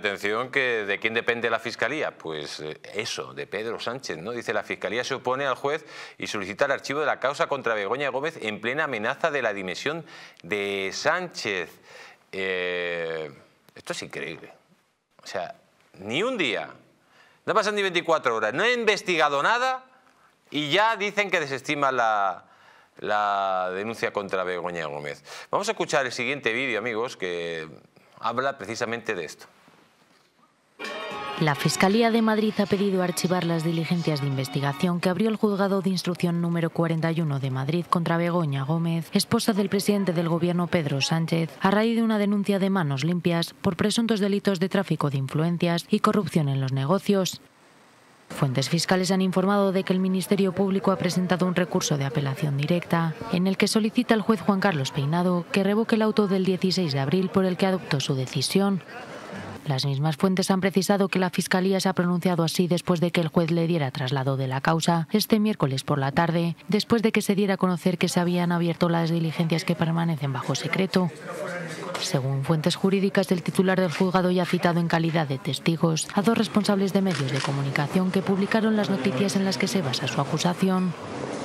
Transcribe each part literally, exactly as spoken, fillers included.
Atención, que ¿de quién depende la Fiscalía? Pues eh, eso, de Pedro Sánchez, ¿no? Dice, la Fiscalía se opone al juez y solicita el archivo de la causa contra Begoña Gómez en plena amenaza de la dimisión de Sánchez. Eh, esto es increíble. O sea, ni un día, no pasan ni veinticuatro horas, no he investigado nada y ya dicen que desestima la, la denuncia contra Begoña Gómez. Vamos a escuchar el siguiente vídeo, amigos, que habla precisamente de esto. La Fiscalía de Madrid ha pedido archivar las diligencias de investigación que abrió el Juzgado de Instrucción número cuarenta y uno de Madrid contra Begoña Gómez, esposa del presidente del Gobierno Pedro Sánchez, a raíz de una denuncia de manos limpias por presuntos delitos de tráfico de influencias y corrupción en los negocios. Fuentes fiscales han informado de que el Ministerio Público ha presentado un recurso de apelación directa en el que solicita al juez Juan Carlos Peinado que revoque el auto del dieciséis de abril por el que adoptó su decisión. Las mismas fuentes han precisado que la Fiscalía se ha pronunciado así después de que el juez le diera traslado de la causa este miércoles por la tarde, después de que se diera a conocer que se habían abierto las diligencias que permanecen bajo secreto. Según fuentes jurídicas, el titular del juzgado ya ha citado en calidad de testigos a dos responsables de medios de comunicación que publicaron las noticias en las que se basa su acusación.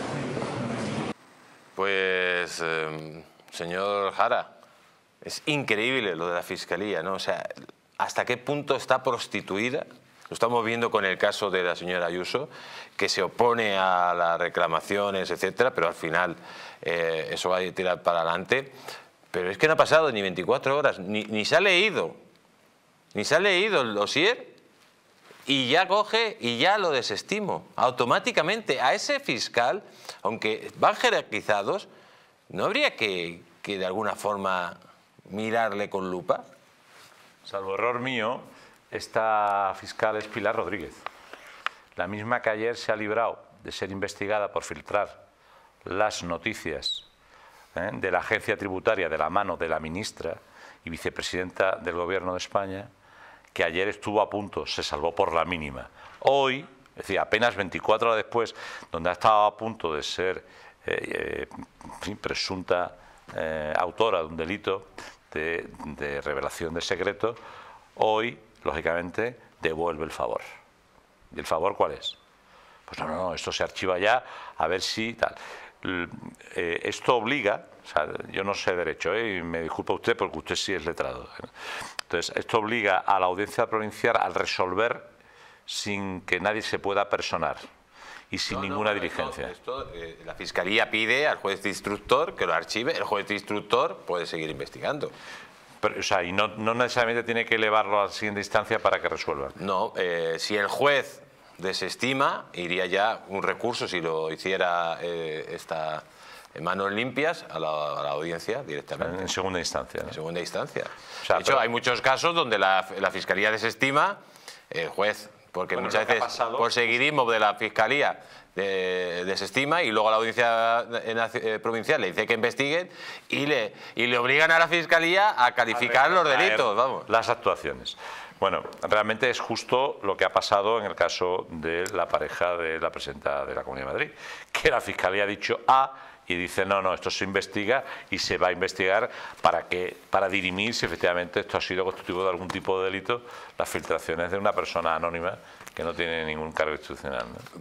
Pues, eh, señor Jara, es increíble lo de la Fiscalía, ¿no? O sea, ¿hasta qué punto está prostituida? Lo estamos viendo con el caso de la señora Ayuso, que se opone a las reclamaciones, etcétera, pero al final eh, eso va a tirar para adelante. Pero es que no ha pasado ni veinticuatro horas, ni, ni se ha leído, ni se ha leído el dossier y ya coge y ya lo desestimo automáticamente. A ese fiscal, aunque van jerarquizados, ¿no habría que, que de alguna forma mirarle con lupa? Salvo error mío, esta fiscal es Pilar Rodríguez, la misma que ayer se ha librado de ser investigada por filtrar las noticias ¿eh? de la agencia tributaria de la mano de la ministra y vicepresidenta del Gobierno de España, que ayer estuvo a punto, se salvó por la mínima. Hoy, es decir, apenas veinticuatro horas después, donde ha estado a punto de ser eh, eh, presunta eh, autora de un delito De, de revelación de secreto, hoy, lógicamente, devuelve el favor. ¿Y el favor cuál es? Pues no, no, no, esto se archiva ya, a ver si tal. Eh, esto obliga, o sea, yo no sé derecho, ¿eh? Y me disculpa usted porque usted sí es letrado. Entonces, esto obliga a la audiencia provincial a resolver sin que nadie se pueda personar y sin no, ninguna no, diligencia. Esto, esto, eh, la Fiscalía pide al juez de instructor que lo archive, el juez de instructor puede seguir investigando. Pero, o sea, y no, no necesariamente tiene que elevarlo a la siguiente instancia para que resuelvan. No, eh, si el juez desestima, iría ya un recurso, si lo hiciera eh, esta en manos limpias, a la, a la audiencia directamente. En segunda instancia, ¿no? En segunda instancia. O sea, de hecho, pero... hay muchos casos donde la, la Fiscalía desestima, el juez... Porque bueno, muchas veces pasado... por seguidismo de la Fiscalía de, desestima y luego la audiencia eh, provincial le dice que investiguen y le, y le obligan a la Fiscalía a calificar a los delitos. Vamos. Las actuaciones. Bueno, realmente es justo lo que ha pasado en el caso de la pareja de la presidenta de la Comunidad de Madrid, que la Fiscalía ha dicho A y dice no, no, esto se investiga y se va a investigar para que para dirimir si efectivamente esto ha sido constitutivo de algún tipo de delito, las filtraciones de una persona anónima que no tiene ningún cargo institucional, ¿no?